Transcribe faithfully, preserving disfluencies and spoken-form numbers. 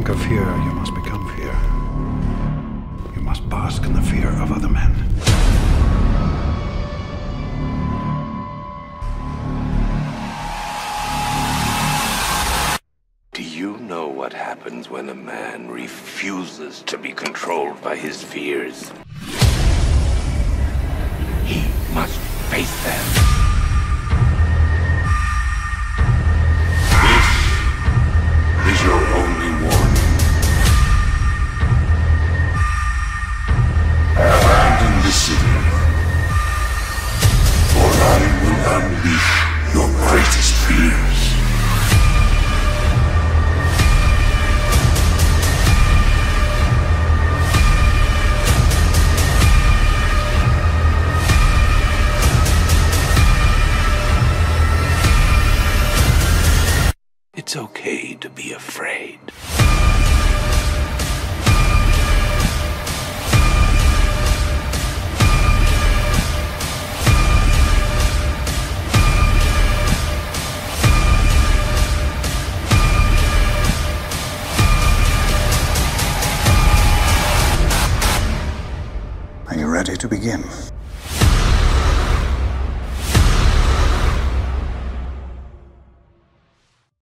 think of fear, you must become fear. You must bask in the fear of other men. Do you know what happens when a man refuses to be controlled by his fears? He must face them. This is your only warning. Abandon the city, or I will unleash your greatest fears. It's okay to be afraid. Are you ready to begin?